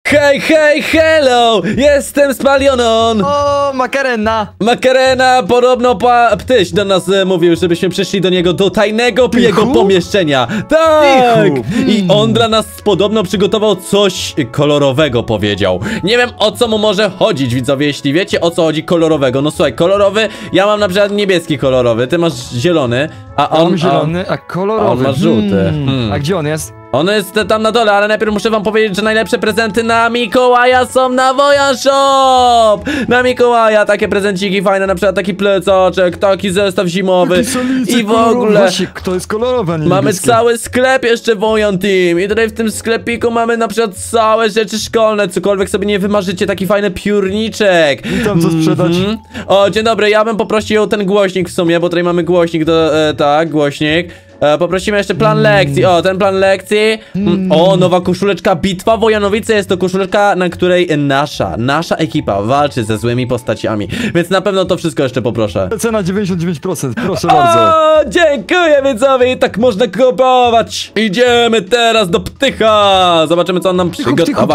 Hej, hej, hello! Jestem Spalionon! O, Makarena! Makarena, podobno Ptyś do nas mówił, żebyśmy przyszli do niego do tajnego jego pomieszczenia. Tak! I on dla nas podobno przygotował coś kolorowego, powiedział. Nie wiem, o co mu może chodzić, widzowie, jeśli wiecie, o co chodzi kolorowego. No słuchaj, kolorowy, ja mam na przykład niebieski kolorowy, ty masz zielony, a on... Mam zielony, a kolorowy. On ma żółty. A gdzie on jest? On jest tam na dole, ale najpierw muszę wam powiedzieć, że najlepsze prezenty na Mikołaja są na Wojan Shop! Na Mikołaja takie prezenciki fajne, na przykład taki plecaczek, taki zestaw zimowy i w ogóle... Właśnie, kto jest kolorowy, a nie Mamy niebieskie? cały sklep jeszcze Wojan Team i tutaj w tym sklepiku mamy na przykład całe rzeczy szkolne, cokolwiek sobie nie wymarzycie, taki fajny piórniczek. I tam co sprzedać? O, dzień dobry, ja bym poprosił ten głośnik w sumie, bo tutaj mamy głośnik do... tak, głośnik. Poprosimy jeszcze plan lekcji. O, ten plan lekcji. O, nowa koszuleczka Bitwa Wojanowice. Jest to koszuleczka, na której nasza ekipa walczy ze złymi postaciami. Więc na pewno to wszystko jeszcze poproszę. Cena 99%, proszę bardzo. O, dziękuję widzowie, i tak można kupować. Idziemy teraz do Ptycha. Zobaczymy, co on nam przygotował.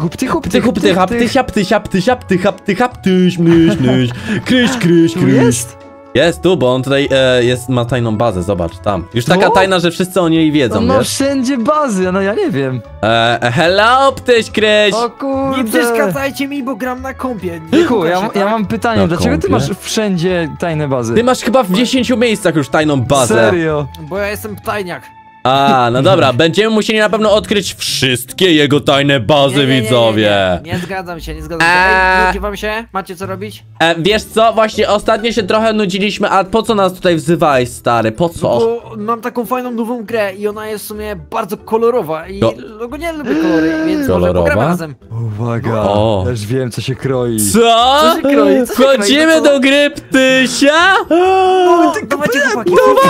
Ptyś, myś. Kryś. Jest? Jest tu, bo on tutaj ma tajną bazę, zobacz, tam. Już taka tajna, że wszyscy o niej wiedzą, On ma wiesz? wszędzie bazy, no ja nie wiem. Hello, Ptyś, Kryś! O kurde. Nie przeszkadzajcie mi, bo gram na kompie. Michu, ja mam pytanie, Na dlaczego ty kompie? masz wszędzie tajne bazy? Ty masz chyba w 10 miejscach już tajną bazę. Serio? Bo ja jestem ptajniak. A, no dobra, będziemy musieli na pewno odkryć wszystkie jego tajne bazy, widzowie. Nie zgadzam się. Ej, nudzi wam się? Macie co robić? Wiesz co, właśnie ostatnio się trochę nudziliśmy, a po co nas tutaj wzywałeś, stary, po co? Bo mam taką fajną nową grę i ona jest w sumie bardzo kolorowa i ogólnie lubię kolory, więc Kolorowa? może pogramy razem. Uwaga, O. też wiem, co się kroi. Co? Co się kroi? Co się kroi? Wchodzimy No co? do gry Ptysia? Dawajcie chłopaki.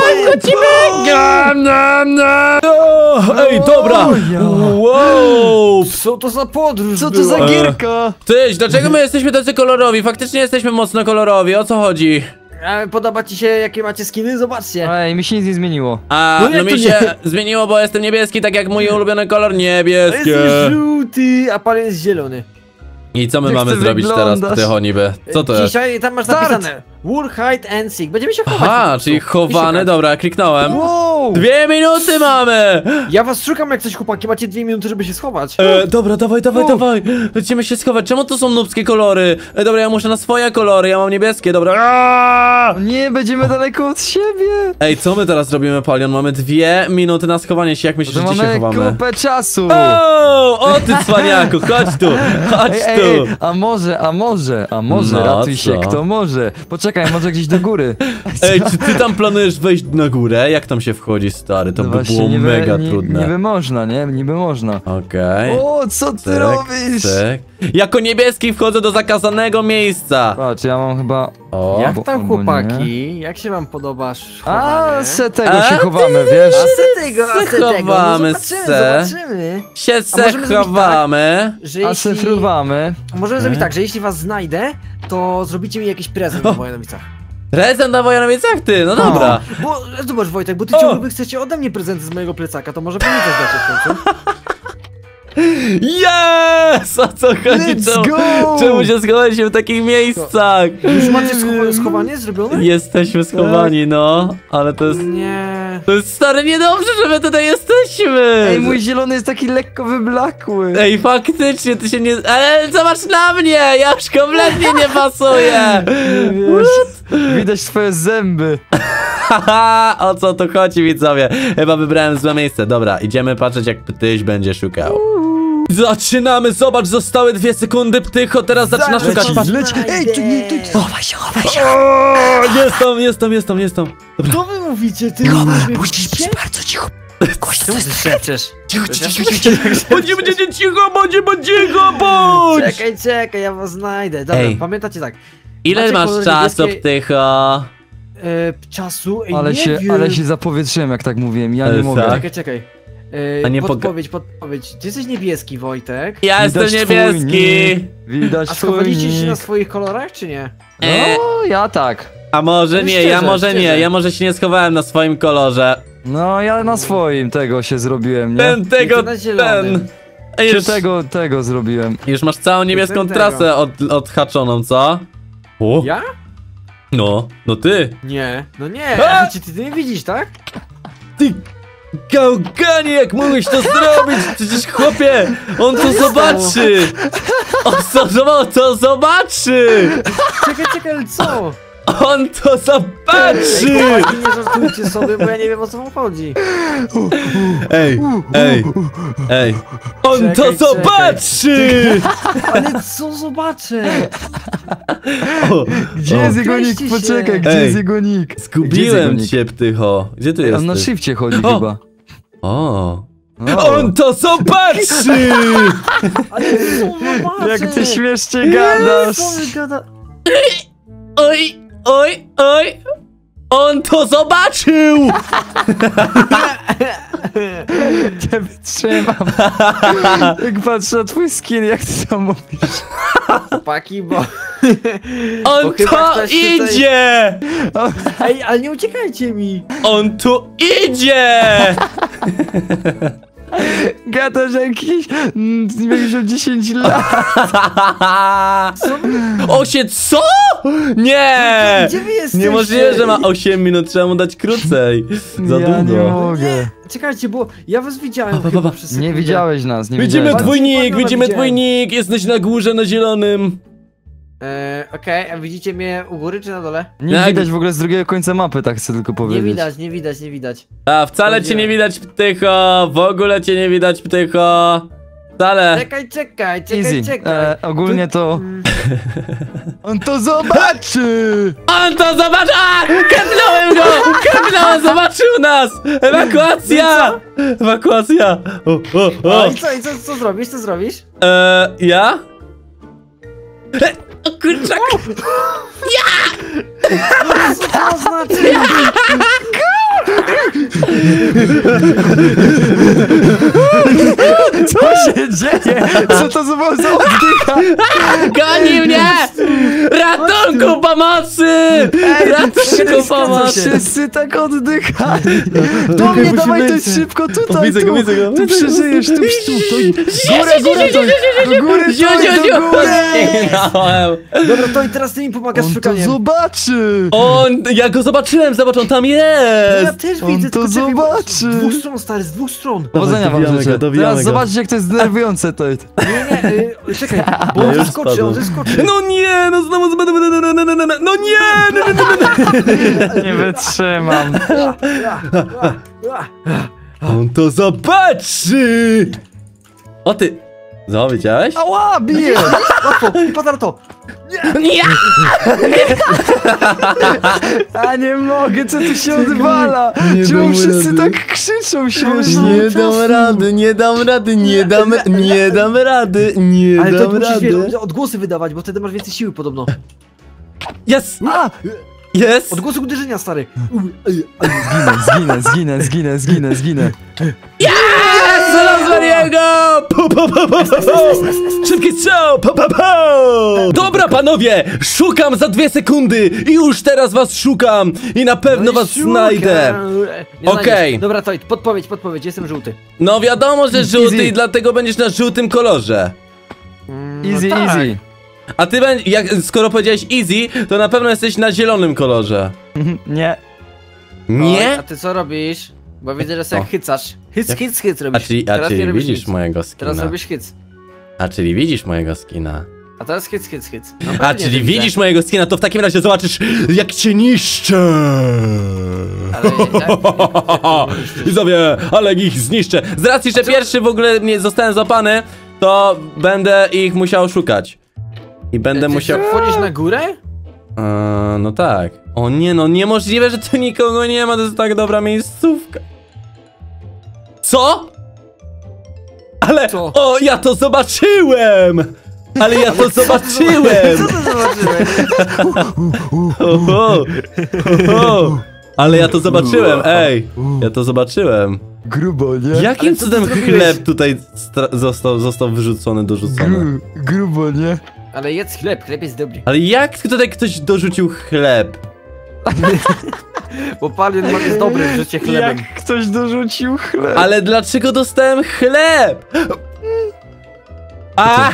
Ej, dobra! Wow! Co to za podróż Co to za była? gierka? Tyś, dlaczego my jesteśmy tacy kolorowi? Faktycznie jesteśmy mocno kolorowi, o co chodzi? Podoba ci się, jakie macie skiny? Zobaczcie. Ej, mi się nic nie zmieniło. A, No no jak mi to się zmieniło, bo jestem niebieski, tak jak mój ulubiony kolor niebieskie. Jesteś żółty, a pan jest zielony. I co my Jak mamy ty zrobić wyglądasz? teraz, Ptycho, niby? Co to jest? Dzisiaj tam masz Start! napisane War, hide and seek. Będziemy się chować. po Aha, prostu. czyli I chowany, szukać. dobra, kliknąłem. Wow! 2 minuty mamy! Ja was szukam jak coś, chłopaki. Macie 2 minuty, żeby się schować. Dobra, dawaj. Lecimy się schować. Czemu to są nubskie kolory? Dobra, ja muszę na swoje kolory, ja mam niebieskie, dobra. Aaaa! Nie, będziemy daleko od siebie. Ej, co my teraz robimy, Palion? Mamy 2 minuty na schowanie się, jak myślisz, To że gdzie się mamy chowamy? kupę czasu. O, ty cwaniaku, chodź tu, chodź Ej, tu. a może, No, ratuj się, co? kto może. Poczekaj, może gdzieś do góry. Ej, czy ty tam planujesz wejść na górę? Jak tam się wchodzi, stary? To No by właśnie, było niby- mega ni- trudne. Niby można, nie? Niby można. Okej. O, co ty Cyk, robisz? cyk. Jako niebieski wchodzę do zakazanego miejsca. Patrz, ja mam chyba... O, Jak bo- tam bo chłopaki? Jak się wam podoba A, chowanie? se tego A, się ty chowamy, wiesz? A se tego. Chowamy No se. zobaczymy. się możemy zrobić chowamy. Że A se jeśli... fruwamy. Możemy zrobić tak, że jeśli was znajdę, to zrobicie mi jakiś prezent na Wojanowicach. Prezent na Wojanowicach, ty, no dobra. Bo zobacz Wojtek, bo ty ciągle chcecie ode mnie prezenty z mojego plecaka, to może wy mi to zdacie w końcu. Yes! O co chodzi? Let's go! Czemu się schowaliśmy w takich miejscach? Już macie schowanie zrobione? Jesteśmy schowani, no. Ale to jest... Nie. To jest stary niedobrze, że my tutaj jesteśmy! Ej, mój zielony jest taki lekko wyblakły. Ej, faktycznie, ty się nie... Ale zobacz na mnie! Ja już kompletnie nie pasuję! Wiesz, widać twoje zęby. Haha, o co tu chodzi, widzowie? Chyba wybrałem złe miejsce. Dobra, idziemy patrzeć, jak Ptyś będzie szukał. Zaczynamy, zobacz, zostały 2 sekundy, Ptycho, teraz zaczyna szukać. Patrz. Ej, tu nie, tu... Chowaj się. O, jestem. Dobra. Co wy mówicie? Ty musisz być bardzo cicho. Czemu ty szepczesz? Cicho. Bądź cicho, bądź! Czekaj, ja was znajdę. Dobra, Ej. pamiętacie tak. Ile Macie masz kolor czasu, niebieski- Ptycho? Czasu? Ej, Ale się zapowietrzyłem, jak tak mówiłem, ja nie mogę. tak? Czekaj. A nie podpowiedź. Ty jesteś niebieski, Wojtek. Ja jestem Widać twój niebieski! Widać A schowaliście się na nick. swoich kolorach, czy nie? No, ja tak. A może nie, ja Szczerze, może nie, szczerze. ja może się nie schowałem na swoim kolorze. No, ja na swoim tego się zrobiłem, nie? Ten, tego, I ty na zielonym. ten. Czy Już, tego zrobiłem? już masz całą niebieską Tego. trasę odhaczoną, co? O, Ja? no ty. Nie, no nie, A! ty nie widzisz, tak? Ty gałganie, jak mogłeś to zrobić? Przecież chłopie, on to zobaczy. On to zobaczy. Czekaj, ale co? On to zobaczy. Nie żartujcie sobie, bo ja nie wiem, o co wam chodzi. Ej. On to Czekaj. zobaczy. Ale co zobaczę? O, Gdzie jest jego nick? Kreśćcie się. Poczekaj, gdzie Ej. jest jego nick? Zgubiłem Gdzie cię, ptycho. Gdzie ty On na jesteś? shifcie chodzi O. chyba. O. O. On to zobaczy. Ale co zobaczę? Jak ty śmiesznie gadasz. Co wy gada... Oj. On to zobaczył. Nie wytrzymam. Jak patrzę na twój skin, jak ty to mówisz. Chłopaki, bo... On Bo chyba to ktoś tutaj- idzie. Ej, ale nie uciekajcie mi! On tu idzie. Gadasz jakiś... Większy 10 lat. Co? Nie! Gdzie wy jesteście? Niemożliwe, że ma 8 minut, trzeba mu dać krócej. Za Ja nie długo. mogę. Czekajcie, bo ja was widziałem Pa. chyba przez Nie sekundę. widziałeś nas, nie Widzimy widziałeś nas. dwójnik, widzimy widziałem. dwójnik, jesteś na górze, na zielonym. Okej, a widzicie mnie u góry czy na dole? Nie Jak- widać w ogóle z drugiego końca mapy, tak chcę tylko Nie powiedzieć. widać, nie widać. A, wcale cię nie widać, ptycho, w ogóle cię nie widać, ptycho. Wcale. Czekaj. Easy. Ogólnie to... On to zobaczy! On to zobacz! A! Kapnąłem go! Kapnąłem, zobaczył nas! Ewakuacja! Ewakuacja! O, i co zrobisz, Ja? O kurczak! Co to znaczy? Co się dzieje? Co to za oddycha? Goni mnie! Ratunku pomocy! Ratunku pomocy! Wszyscy tak oddychali. Do mnie, musimy dawaj to lecieć. szybko, tutaj, Widzę go, widzę go. Tu przeżyjesz, tu, do góry, do góry. Zginąłem. Dobra, to i teraz ty mi pomagasz z On to szukaniem. zobaczy. Ja go zobaczyłem, zobacz, on tam No ja jest! też On widzę, to tylko czekaj, bo- zobaczy. Z dwóch stron, stary, z dwóch stron. Powodzenia wam dobijamy życzę. go, dobijamy Teraz go. zobaczcie, jak to jest denerwujące to. Czekaj, bo No on już zeskoczy, spadł. on zeskoczy. No nie, no znowu no nie! Nie wytrzymam. On to zobaczy! O ty! Co, widziałeś? Ała, bije! Łatwo, i pada na to. Nie! A nie mogę, co tu się odwala? Nie Czemu dam wszyscy rady. tak krzyczą śmiesznie? Nie dam rady, nie dam rady, nie dam rady, nie Ale to dam musisz rady. odgłosy wydawać, bo wtedy masz więcej siły podobno. Jest! A! Jest! Odgłosy uderzenia, stary. Zginę. Zaraz za niego! Szybki strzał! Dobra, panowie! Szukam za 2 sekundy! I już teraz was szukam! I na pewno was znajdę! Okej. Dobra, to podpowiedź, jestem żółty. No wiadomo, że żółty Easy. i dlatego będziesz na żółtym kolorze. Easy, tak. easy. A ty skoro powiedziałeś easy, to na pewno jesteś na zielonym kolorze. Nie. Nie? A ty co robisz? Bo widzę, że sobie O. hycasz. Hyc A robisz. czyli Teraz nie robisz widzisz hyc. mojego Teraz skina. robisz hyc. A czyli widzisz mojego skina. A teraz hyc. No, A pewnie, czyli że widzisz widzę. mojego skina, to w takim razie zobaczysz, jak cię niszczę. Ale Widzowie, ale ich zniszczę. Z racji, że pierwszy w ogóle nie zostałem złapany, to będę ich musiał szukać. I będę musiał... Wchodzisz na górę? No tak. O nie, no niemożliwe, że tu nikogo nie ma, to jest tak dobra miejscówka. Co? Ale... Co? O, ja to zobaczyłem! Ale ja to zobaczyłem! Co ty zobaczyłeś? Oho, oho. Ale ja to zobaczyłem, ej! Ja to zobaczyłem. Grubo, nie? Jakim Ale co ty cudem zrobiłeś? chleb tutaj został wyrzucony, dorzucony? Grubo, nie? Ale jedz chleb jest dobry. Ale jak tutaj ktoś dorzucił chleb? Bo palion jest dobry w życie chlebem. Jak ktoś dorzucił chleb. Ale dlaczego dostałem chleb? A!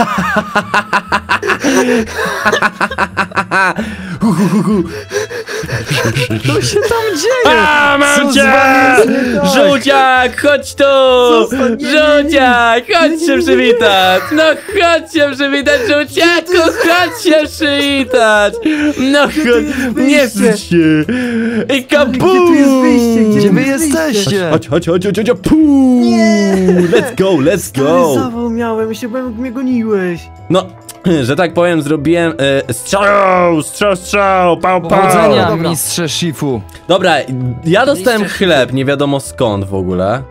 Co się tam dzieje? A, mam Co z cię! wami jest nie tak? Żółciak, chodź tu! Żółciak, chodź się przywitać! No chodź się przywitać, żółciaku, chodź się przywitać! No chodź, nie wstydź się! I kabum! Gdzie wy jesteście? Chodź, puu! Let's go, let's go! Zawał miałem, myślę, że mnie goniłeś. No, że tak powiem, zrobiłem strzał, pał, Powodzenia, Dobra. mistrze Shifu. Dobra, ja dostałem Mistrz- chleb, nie wiadomo skąd w ogóle.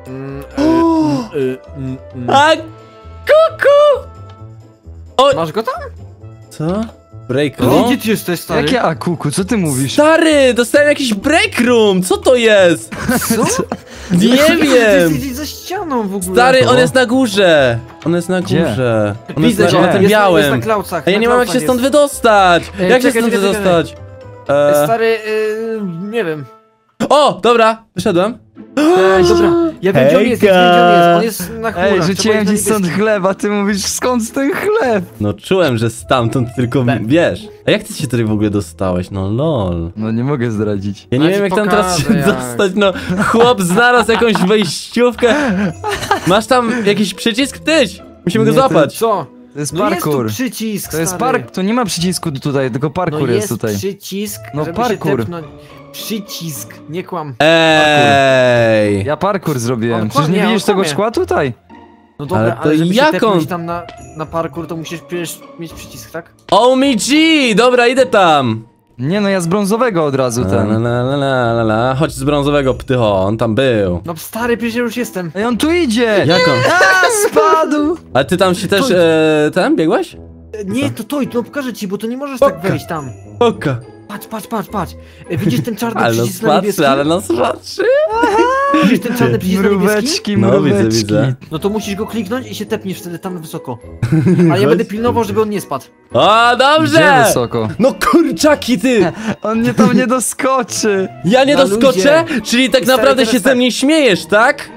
A kuku! O, Masz go tam? co? Break No. room? Gdzie ty jesteś, stary? Jakie akuku, co ty mówisz? Stary, dostałem jakiś break room, co to jest? Co? Nie Ty wiem! jesteś gdzieś za ścianą w ogóle. Stary, on jest na górze! On jest na Gdzie? górze. On Widzę, jest że na tym jest na białym. klaucach. A ja na nie mam jak klaucach się stąd jest. wydostać! Ej, Jak się czekaj, stąd czekaj, wydostać? Stary, nie wiem. O, dobra, wyszedłem. Dobra, ja wiem gdzie on jest, ja wiem gdzie on jest. On jest na chmurach. Ej, trzeba rzuciłem iść na ci stąd niebieski. chleb, a ty mówisz skąd ten chleb? No czułem, że stamtąd tylko wiesz. A jak ty się tutaj w ogóle dostałeś? No lol. No nie mogę zdradzić. Ja No nie ja wiem ci jak tam teraz się pokażę, jak. dostać, no chłop znalazł jakąś wejściówkę. Masz tam jakiś przycisk? Tyś! Musimy go Nie, to- złapać. Co? To jest No jest tu parkour. przycisk, To jest stary. park, to nie ma przycisku tutaj, tylko parkour No jest tutaj. przycisk, No żeby parkour. się tepnąć. Przycisk, nie kłam. Ej! Ja parkour zrobiłem. On Przecież nie kłamie, widzisz on tego kłamie. szkła tutaj? No dobra, Ale ale, to żeby jak się tepnąć on- tam na parkour, to musisz przecież mieć przycisk, tak? OMG! Dobra, idę tam. Nie no, ja z brązowego od razu La, ten. la, la, la, la, la. Chodź z brązowego ptycho, on tam był. No stary, przecież już jestem. Ej, on tu idzie! Jak on? A, spadł! Ale ty tam się też, To- tam biegłeś? Nie, to no pokażę ci, bo to nie możesz tak wejść tam. Oka. Patrz. Widzisz ten czarny Ale nas przycisk na niebieski? patrzy, ale nas patrzy. Widzisz ten czarny przycisk na niebieski? Mróweczki, No, widzę, mróweczki. widzę. No to musisz go kliknąć i się tepniesz wtedy tam wysoko. Ale ja będę pilnował, żeby on nie spadł. O, Gdzie dobrze! wysoko? No kurczaki ty! On mnie tam nie doskoczy! Ja nie Na doskoczę? luzie. Czyli tak I stary, naprawdę teraz się ze tak. mnie śmiejesz, tak?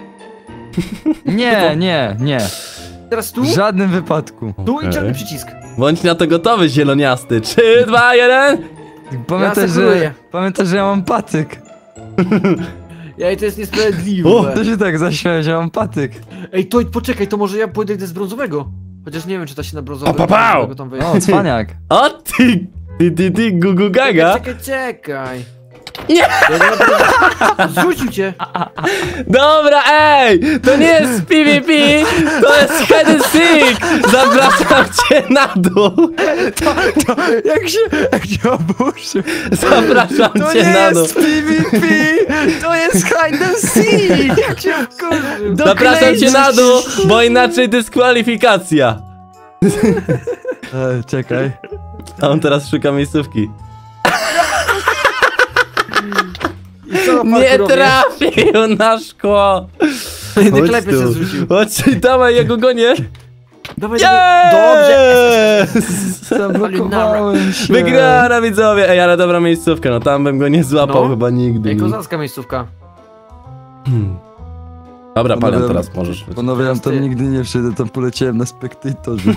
Nie. Teraz tu, W żadnym wypadku. tu i czarny przycisk. Bądź na to gotowy, zieloniasty. 3, 2, 1. Pamiętaj, asekuruję. że ja mam patyk. Ej, to jest niesprawiedliwe. O, To się tak zaśmiałeś, że mam patyk. Ej, to poczekaj, to może ja pójdę z brązowego. Chociaż nie wiem, czy da się na brązowego. O, papau! brązowego tam wejść. O, cwaniak. O ty, gugu gaga. Czekaj. Nie! Zrzucił cię. Dobra, ej! To nie jest PvP, to jest hide and seek! Zapraszam cię na dół! Jak się oburzył. Zapraszam To cię nie na dół! jest PvP! To jest hide and seek! Jak się wkurzył. Zapraszam cię na dół, bo inaczej dyskwalifikacja! Czekaj. A on teraz szuka miejscówki. I co Nie parkurowie? trafił na szkło! Na klepie się zrzucił. Chodź, dawaj, ja go gonię! Dawaj, dobrze. Yes! Zablokowałem się. Wygrana, widzowie! Ej, ale dobra miejscówka, no tam bym go nie złapał No. chyba nigdy. Ej, kozacka miejscówka. Dobra, Palion, Panowie, teraz możesz. Panowie, ja tam Ty. nigdy nie wszedłem, tam poleciałem na spektatorze.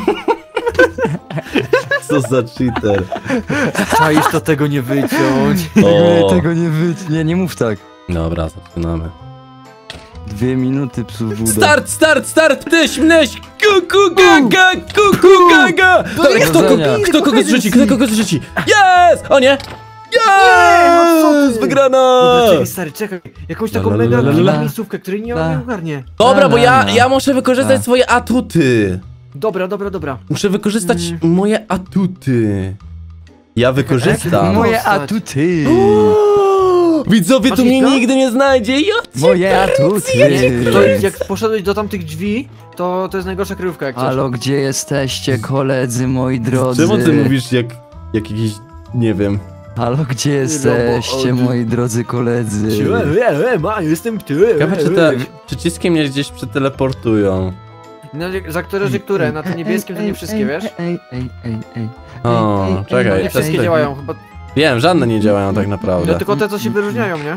Co za cheater. Czaisz to tego nie wyciąć. O. Tego nie wytnie, nie mów tak. Dobra, zaczynamy. 2 minuty psów budę. Start! Tyś, mnyś! Kuku gaga! Dobra, kto kogo zrzuci? Jest! O nie! no co Jest! ty? Wygrana! Dobra, czekaj, stary, czekaj. Jakąś taką La, la, mega la, la, trudną la. miejscówkę, której nie ogarnie. Dobra, bo La. ja muszę wykorzystać La. swoje atuty. Dobra. Muszę wykorzystać moje atuty. Ja wykorzystam. Moje atuty. Widzowie, tu Masz mnie ich, no? nigdy nie znajdzie. Moje atuty. To jak poszedłeś do tamtych drzwi, to jest najgorsza kryjówka jak coś. Halo, gdzie jesteście, koledzy moi drodzy? Czemu ty mówisz jak jakiś, nie wiem. Halo, gdzie jesteście, moi drodzy koledzy? Jestem ty. Ciekawe, czy te przyciski mnie gdzieś przeteleportują. No, za które? Na tym niebieskim to nie wszystkie, wiesz? Ej. O, czekaj. Nie wszystkie te- działają chyba. Wiem, żadne nie działają tak No naprawdę. tylko te, co się wyróżniają, nie?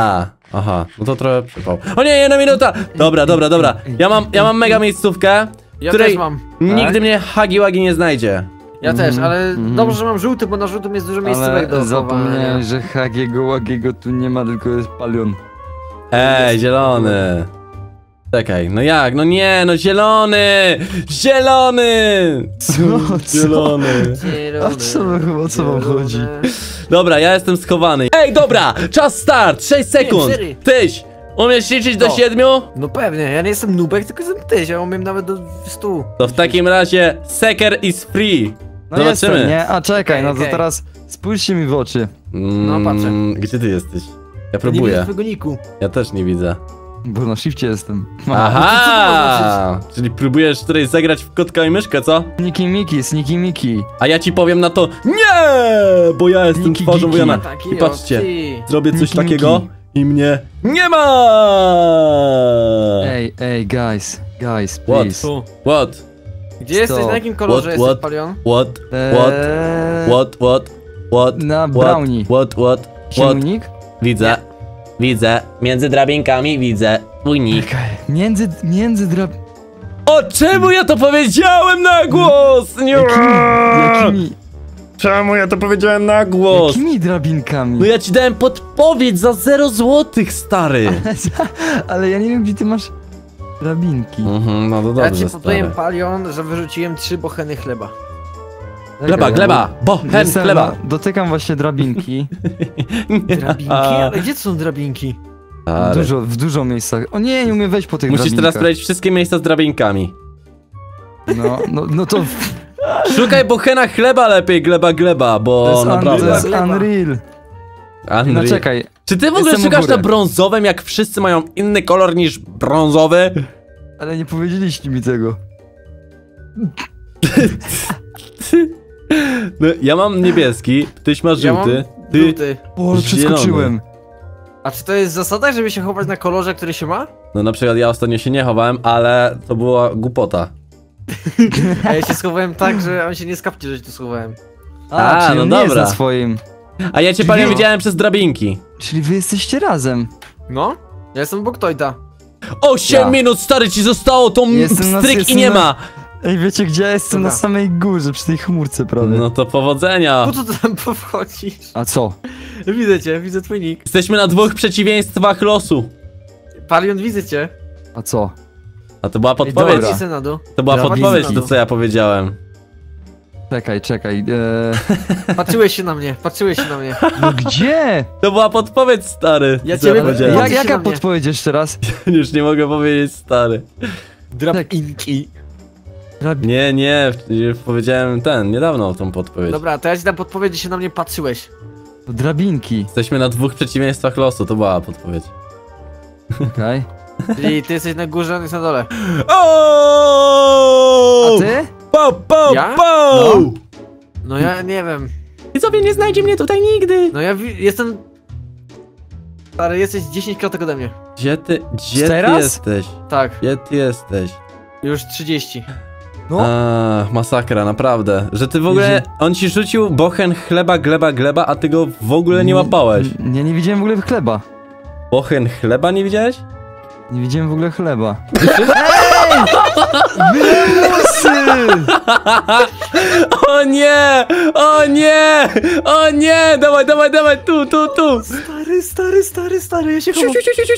Aha, no to trochę przypał. O nie, 1 minuta! Dobra. Ja mam mega miejscówkę. Ja której też mam. nigdy mnie Hagi-Wagi nie znajdzie. Ja też, ale dobrze, że mam żółty, bo na żółtym jest dużo miejscówek do Ale chowania. zapomniałem, że Hagiego Łagiego tu nie ma, tylko jest Palion. Ej, zielony. Czekaj, no jak? No nie, no zielony! Zielony! Zielony. O co wam chodzi? Dobra, ja jestem schowany. Ej, dobra! Czas start! 6 sekund! cztery. Tyś! Umiesz liczyć do No. 7? No pewnie, ja nie jestem nubek, tylko jestem tyś, ja umiem nawet do 100. To w takim razie Seker is free. No Zobaczymy. jestem, nie? A czekaj, no to Okej. teraz spójrzcie mi w oczy. No, patrzę. Gdzie ty jesteś? Ja Nie widzę próbuję. twojego niku. Ja też nie widzę. Bo na shifcie jestem. Aha! Czyli próbujesz tutaj zagrać w kotka i myszkę, co? Sneaky Miki. A ja ci powiem na to nie! Bo ja jestem Niki, twarzą giki. Wojana. Taki I patrzcie, opcji. zrobię coś Niki, takiego Miki. i mnie nie ma! Ej, guys, What? please. Tu. What? Gdzie jesteś, Stop. na jakim kolorze What, jesteś, what? Palion? What? What? Na What? brownie. What? Silnik? Widzę. Widzę. Między drabinkami widzę unik. Między O, czemu ja to powiedziałem na głos? Nie! Jakimi Czemu ja to powiedziałem na głos? drabinkami? No ja ci dałem podpowiedź za 0 złotych, stary. Ale ja nie wiem, gdzie ty masz drabinki. No to Ja dobrze, ci podpowiem, stary. Palion, że wyrzuciłem 3 bocheny chleba. Gleba, bochen, chleba. Dotykam właśnie drabinki. Drabinki? Ale gdzie to są drabinki? Stary. W dużo miejscach. O nie umiem wejść po tych Musisz drabinkach. teraz sprawdzić wszystkie miejsca z drabinkami. No to Szukaj bochena chleba lepiej, gleba, bo to naprawdę. jest unreal. No Unreal. czekaj. Czy ty w ogóle Jestem u szukasz góry. na brązowym, jak wszyscy mają inny kolor niż brązowy? Ale nie powiedzieliście mi tego. No, ja mam niebieski, tyś masz Ja mam żółty, ty... żółty. O, ale Zielony. przeskoczyłem. A czy to jest zasada, żeby się chować na kolorze, który się ma? No na przykład ja ostatnio się nie chowałem, ale to była głupota. A ja się schowałem tak, że on się nie skapcie, że się tu schowałem. Czyli no on nie jest dobra. na swoim. A ja cię Czyli- panią widziałem przez drabinki. Czyli wy jesteście razem. No? Ja jestem obok Tojta. 8 Ja. minut, stary, ci zostało, to stryk i jestem nie na- ma. Ej, wiecie gdzie ja jestem? Dobra. Na samej górze, przy tej chmurce prawie. No to powodzenia. Po co ty tam powchodzisz? A co? Widzę cię, widzę twój nick. Jesteśmy na 2 przeciwieństwach losu. Palion, widzę cię. A co? A to była dobra. podpowiedź. Chodź se na dół. To była Drabinki. podpowiedź, to co ja powiedziałem. Czekaj. Patrzyłeś się na mnie, patrzyłeś się na mnie. No gdzie? To była podpowiedź, stary. Ja Co ciebie- powiedziałem. Patrzcie się Jaka na mnie. podpowiedź jeszcze raz? Już nie mogę powiedzieć, stary. Drabinki. Nie, już powiedziałem niedawno tą podpowiedź. Dobra, to ja ci dam podpowiedź, że się na mnie patrzyłeś. Drabinki. Jesteśmy na 2 przeciwieństwach losu, to była podpowiedź. Okej. Czyli ty jesteś na górze, on jest na dole. O! A ty? Po! Ja? No. No ja nie wiem. Widzowie, nie znajdzie mnie tutaj nigdy. No ja jestem... Stary, jesteś 10 klatek ode mnie. Gdzie ty Teraz? jesteś? Tak, Gdzie ty jesteś? już 30. No. A, masakra, naprawdę. Że ty w ogóle, on ci rzucił bochen gleba, a ty go w ogóle nie łapałeś. Nie widziałem w ogóle chleba. Bochen chleba nie widziałeś? Nie widziałem w ogóle chleba. Ej! Wymusy! O nie! O nie! O nie! Dawaj, tu! Stary, ja się chowam.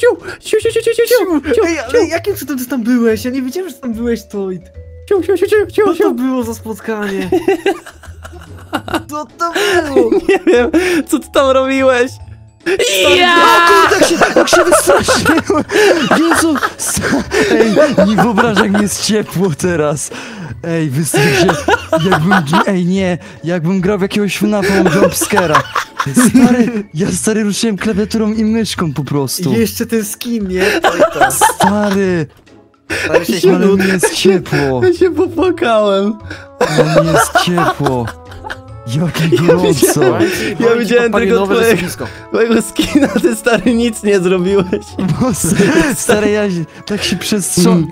Ej, ale jakim cudem ty tam byłeś? Ja nie wiedziałem, że tam byłeś, Toid. Co to było za spotkanie? Co to było? Nie wiem, co ty tam robiłeś? Ja! Jak się wystraszyłem! Jezu! Ej, nie wyobrażam, jak mi jest ciepło teraz. Ej, wystraszyłem się. Jakbym grał w jakiegoś FNAF-a jumpscare'a. Stary, ruszyłem klawiaturą i myszką po prostu. I jeszcze ten skin, nie? Tojta. Stary, Stary, 6 ale minut. mi jest ciepło. Ja się popłakałem. Ale mi jest ciepło. Jakie gorąco. Ja widziałem tylko twojego- Blisko. Twojego skina, ty stary nic nie zrobiłeś. Stary, ja tak się przestrząsnąłem.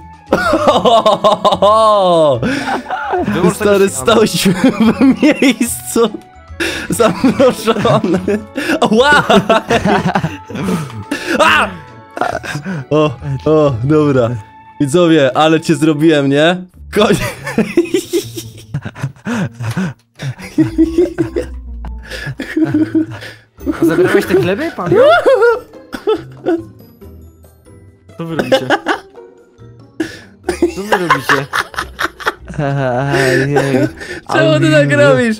Stary, stałeś w miejscu zamrożony. Ła! O, dobra. Widzowie, ale cię zrobiłem, nie? Koń. A zabierałeś te chleby, pan? Co wy robicie? Co wy robicie? Czemu ty tak robisz?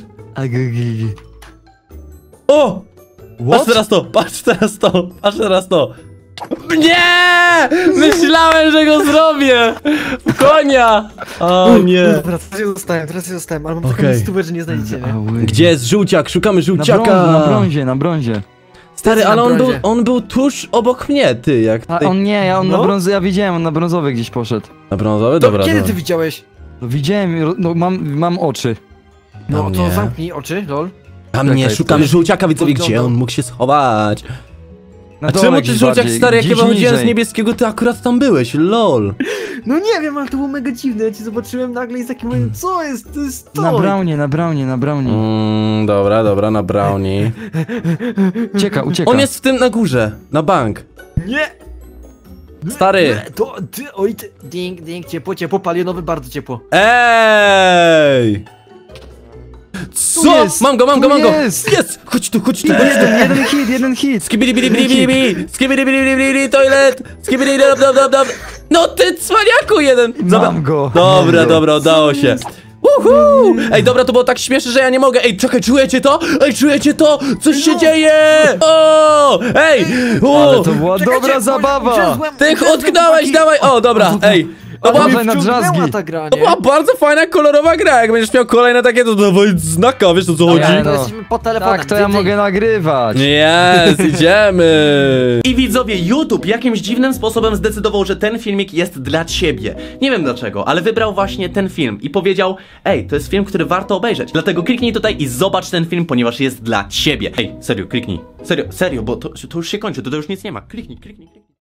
O! Patrz teraz to, patrz teraz to, patrz teraz to. Nie! Myślałem, że go zrobię! W konia! O nie. Teraz się dostałem, ale mam Okej. taką miejscówkę, że nie znajdziecie mnie. Gdzie jest żółciak? Szukamy żółciaka! Na brązie. Stary, ale Na brązie. on był tuż obok mnie, ty, jak A ty... on nie, on No? na brązy, ja widziałem, on na brązowy gdzieś poszedł. Na brązowy? To Dobra, kiedy dobra. ty widziałeś? No widziałem, no mam oczy. No No to nie. zamknij oczy, lol. Tam nie, Czekaj, szukamy to- żółciaka, widzowie, No, gdzie no. on mógł się schować? Na A dole czemu ty gdzieś żółciak, bardziej, stary, jak ja gdzieś wychodziłem z niżej. niebieskiego, ty akurat tam byłeś, lol. No nie wiem, ale to było mega dziwne, ja cię zobaczyłem nagle i z takim mówię, co jest? To jest to! Na brownie. Dobra, na brownie. Ucieka. On jest w tym na górze, na bank. Nie! Stary. To, oj, ding, ciepło, palionowy, bardzo ciepło. Ej! Co? jest, Mam go! tu jest. Jest! Chodź tu! Jeden hit. Skibidi, toilet! Skibidi, dob. No ty cwaniaku jeden! Mam go. Dobra, udało się. Uhu! Ej, dobra, to było tak śmieszne, że ja nie mogę. Ej, czekaj, czujecie to? Coś się dzieje! O! Ej! Ale to była dobra zabawa. Ty utknąłeś, dawaj! O, dobra, ej! To była, Dawaj na drzazgi. ta gra, to nie? była bardzo fajna, kolorowa gra. Jak będziesz miał kolejne takie, to dawaj znaka, wiesz o co chodzi? Ja, To no. jesteśmy po telefonach. Tak, to ja mogę nagrywać. Jest, idziemy! I widzowie, YouTube jakimś dziwnym sposobem zdecydował, że ten filmik jest dla ciebie. Nie wiem dlaczego, ale wybrał właśnie ten film i powiedział: ej, to jest film, który warto obejrzeć. Dlatego kliknij tutaj i zobacz ten film, ponieważ jest dla ciebie. Ej, serio, kliknij. Serio, bo to już się kończy, to już nic nie ma. Kliknij.